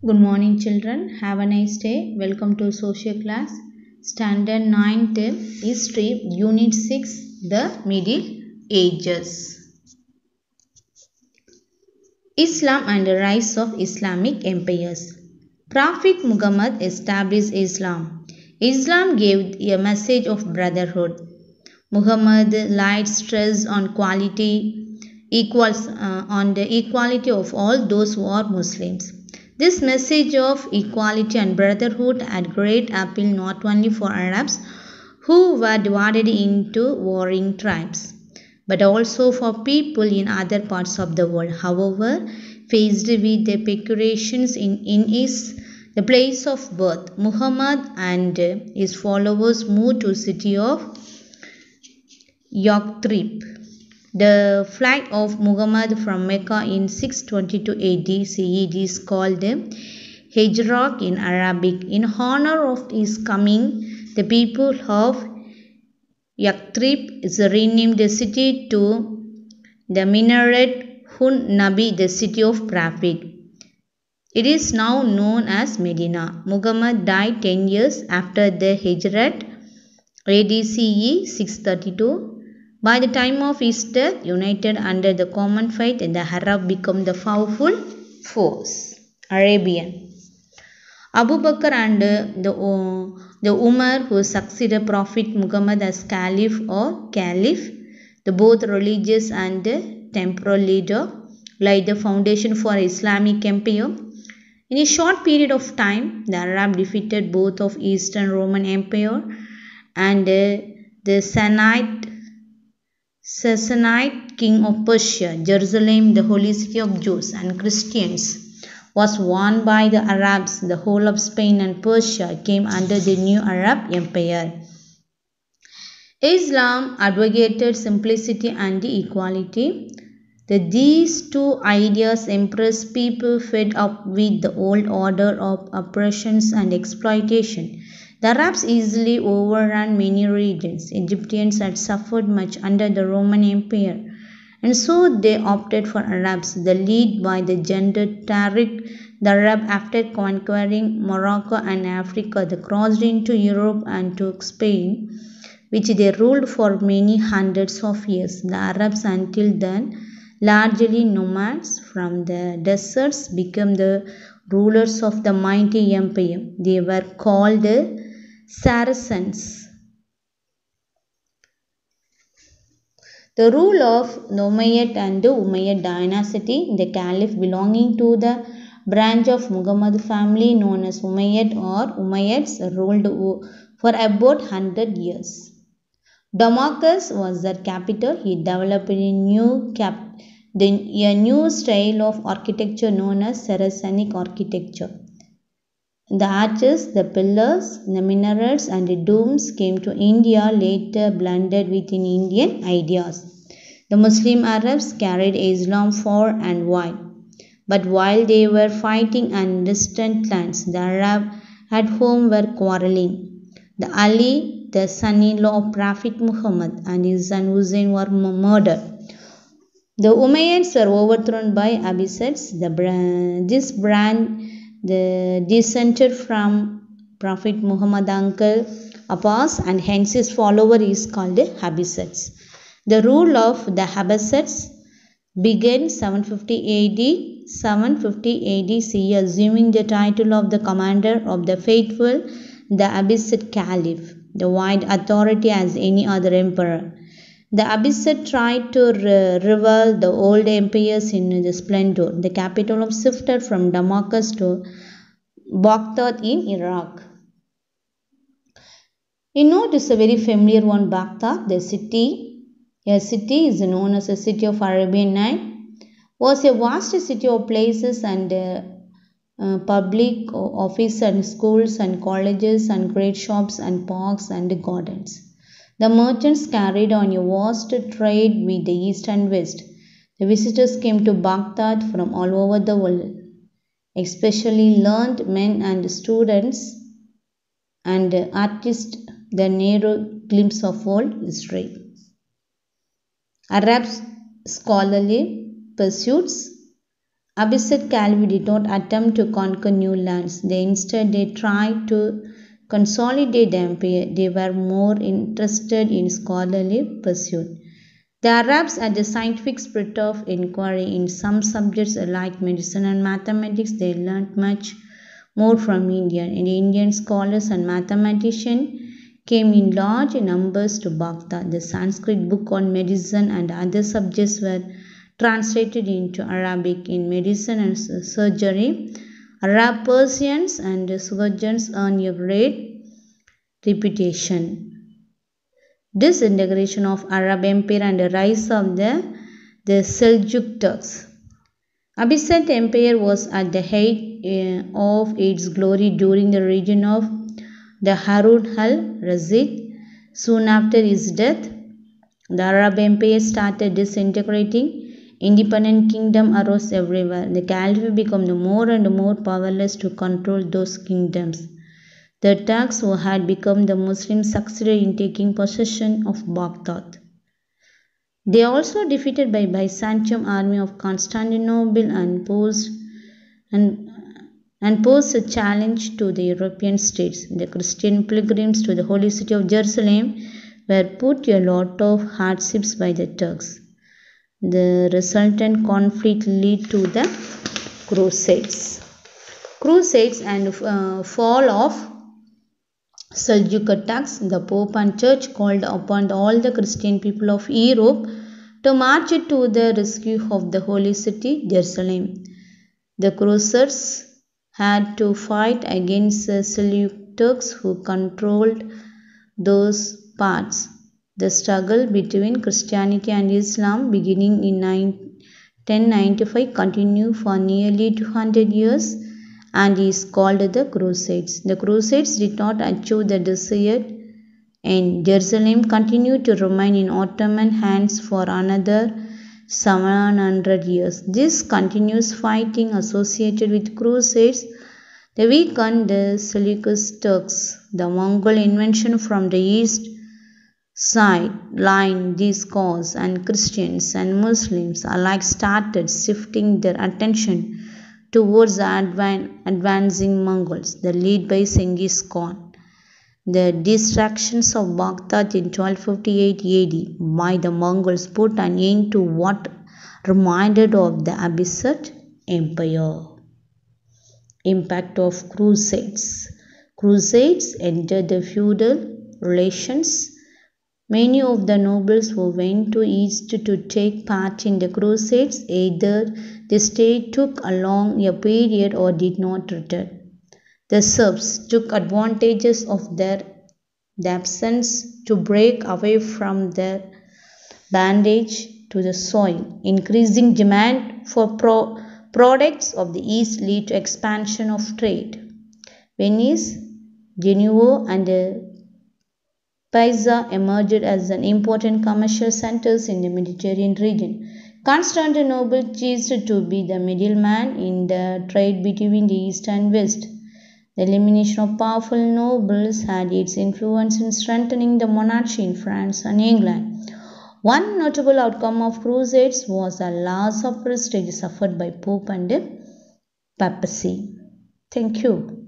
Good morning, children. Have a nice day. Welcome to social class. Standard 9th History, Unit 6, The Middle Ages. Islam and the rise of Islamic empires. Prophet Muhammad established Islam. Islam gave a message of brotherhood. Muhammad laid stress on on the equality of all those who are Muslims. This message of equality and brotherhood had great appeal not only for Arabs who were divided into warring tribes, but also for people in other parts of the world. However, faced with the persecutions in the place of birth, Muhammad and his followers moved to the city of Yathrib. The flight of Muhammad from Mecca in 622 AD CE is called Hijrah in Arabic. In honor of his coming, the people of Yathrib renamed the city to the Minaret Hun Nabi, the city of prophet. It is now known as Medina. Muhammad died 10 years after the Hijrah AD CE 632. By the time of his death, united under the common faith, the Arab became the powerful force. Arabian. Abu Bakr and the Umar who succeeded Prophet Muhammad as Caliph or Caliph, the both religious and temporal leader, laid the foundation for Islamic empire. In a short period of time, the Arab defeated both of Eastern Roman Empire and the Sassanid king of Persia. Jerusalem, the holy city of Jews and Christians, was won by the Arabs. The whole of Spain and Persia came under the new Arab Empire. Islam advocated simplicity and equality. These two ideas impressed people fed up with the old order of oppressions and exploitation. The Arabs easily overran many regions. Egyptians had suffered much under the Roman Empire, and so they opted for Arabs. The lead by the general Tariq the Arab, after conquering Morocco and Africa, they crossed into Europe and took Spain, which they ruled for many hundreds of years. The Arabs, until then largely nomads from the deserts, became the rulers of the mighty empire. They were called Saracens. The rule of the Umayyad and the Umayyad dynasty, the caliph belonging to the branch of Muhammad family known as Umayyad or Umayyads, ruled for about 100 years. Damascus was their capital. He developed a new style of architecture known as Saracenic architecture. The arches, the pillars, the minarets and the domes came to India later blended with Indian ideas. The Muslim Arabs carried Islam far and wide. But while they were fighting in distant lands, the Arabs at home were quarreling. The Ali, the son-in-law of Prophet Muhammad, and his son Hussein were murdered. The Umayyads were overthrown by Abbasids. This branch descended from Prophet Muhammad's uncle Abbas, and hence his follower is called the Abbasids. The rule of the Abbasids began 750 AD CE, assuming the title of the commander of the faithful, the Abbasid Caliph, the wide authority as any other emperor. The Abbasid tried to rival the old empires in the splendor. The capital of shifted from Damascus to Baghdad in Iraq. You know, it is a very familiar one, Baghdad, the city. A city is known as a city of Arabian Night. Was a vast city of places and public office and schools and colleges and great shops and parks and gardens. The merchants carried on a vast trade with the east and west. The visitors came to Baghdad from all over the world, especially learned men and students and artists, the narrow glimpse of world history. Arabs' scholarly pursuits Abbasid Caliph did not attempt to conquer new lands. They tried to consolidate the empire. They were more interested in scholarly pursuit. The Arabs had a scientific spirit of inquiry in some subjects like medicine and mathematics. They learned much more from India, and Indian scholars and mathematicians came in large numbers to Baghdad. The Sanskrit book on medicine and other subjects were translated into Arabic. In medicine and surgery, Arab Persians and surgeons earned a great reputation. Disintegration of Arab Empire and the rise of the Seljuk Turks. Abbasid Empire was at the height of its glory during the reign of the Harun al-Rashid. Soon after his death, the Arab Empire started disintegrating. Independent kingdoms arose everywhere. The Caliph became more and more powerless to control those kingdoms. The Turks, who had become the Muslims, succeeded in taking possession of Baghdad. They also defeated by Byzantium army of Constantinople and posed a challenge to the European states. The Christian pilgrims to the holy city of Jerusalem were put to a lot of hardships by the Turks. The resultant conflict led to the Crusades. Crusades and fall of Seljuk Turks. The Pope and Church called upon all the Christian people of Europe to march to the rescue of the holy city, Jerusalem. The Crusaders had to fight against the Seljuk Turks who controlled those parts. The struggle between Christianity and Islam, beginning in 1095, continued for nearly 200 years and is called the Crusades. The Crusades did not achieve the desired end. Jerusalem continued to remain in Ottoman hands for another 700 years. This continuous fighting associated with Crusades they weakened the Seleucid Turks. The Mongol invasion from the east side lined this cause, and Christians and Muslims alike started shifting their attention towards the advancing Mongols, the lead by Genghis Khan. The distractions of Baghdad in 1258 AD by the Mongols put an end to what remained of the Abbasid Empire. Impact of Crusades. Crusades entered the feudal relations. Many of the nobles who went to East to take part in the Crusades either they stayed took a long period or did not return. The Serbs took advantages of their absence to break away from their bondage to the soil. Increasing demand for products of the East led to expansion of trade. Venice, Genoa, and Pisa emerged as an important commercial centers in the Mediterranean region. Constantinople ceased to be the middleman in the trade between the East and West. The elimination of powerful nobles had its influence in strengthening the monarchy in France and England. One notable outcome of Crusades was the loss of prestige suffered by Pope and Papacy. Thank you.